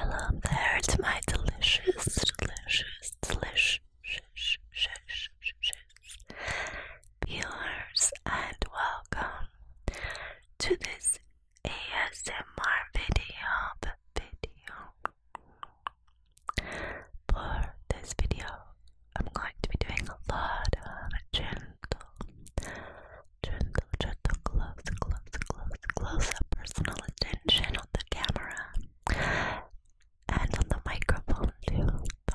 Hello there to my delicious viewers, and welcome to this ASMR video. For this video, I'm going to be doing a lot of gentle, close up personal attention on the camera and on the microphone too.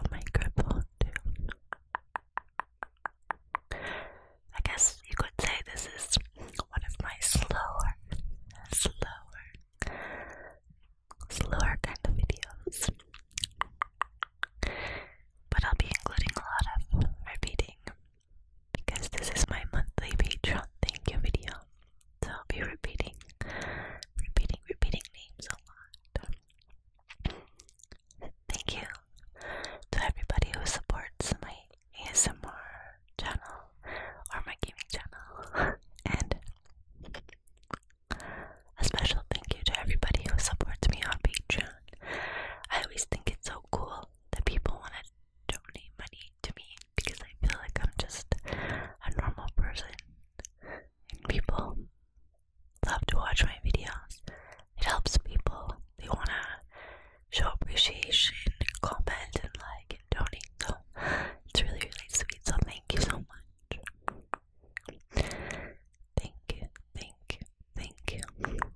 I guess you could say this is one of my slower kind of videos. But I'll be including a lot of repeating because this is my monthly Patreon thank you video. So I'll be repeating names a lot. Thank you to everybody who supports my ASMR channel or my gaming channel. And a special thank you to everybody who supports me on Patreon. I always think it's so cool that people want to donate money to me because I feel like I'm just a normal person and people love to watch my videos. It helps people. They want to show appreciation, comment, and like, and donate. So it's really, really sweet. So thank you so much. Thank you.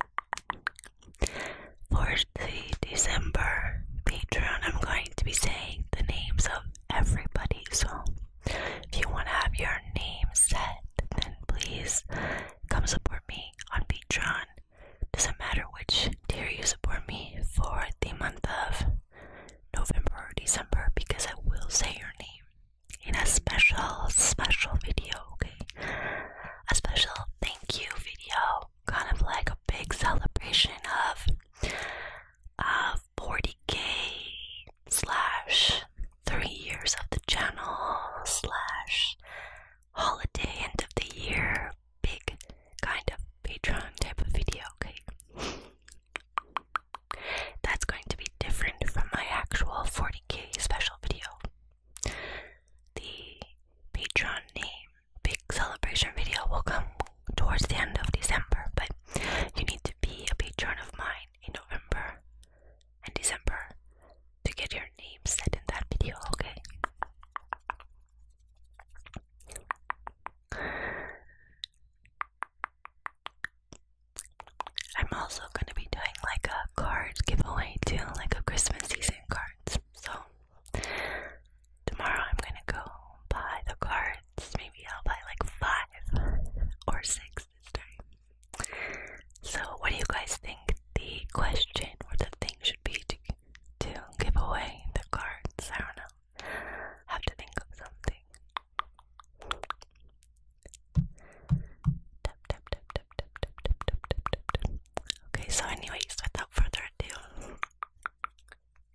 For the December Patreon, I'm going to be saying the names of everybody. So if you want to have your name set, then please come support me on Patreon. Doesn't matter which tier you support me for the month of November or December, because I will say your name in a special video, okay? A special thank you video, kind of like a big celebration of 40k / 3 years of the channel / holiday end of the year, big kind of Patreon type of video, okay? That's going to be different from my actual 40k special video. The Patreon name big celebration video will come towards the end of December, but you need to be a patron of mine in November and December to get your name set in that video, okay? I'm also going to be doing like a card giveaway too, like a Christmas season cards. So tomorrow I'm going to go buy the cards. Maybe I'll buy like 5 or 6 this time. So what do you guys think the question or the thing should be to give away the cards? I don't know. Have to think of something. Okay, so anyways, without further ado,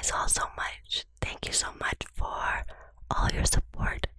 guys all so much. Thank you so much for all your support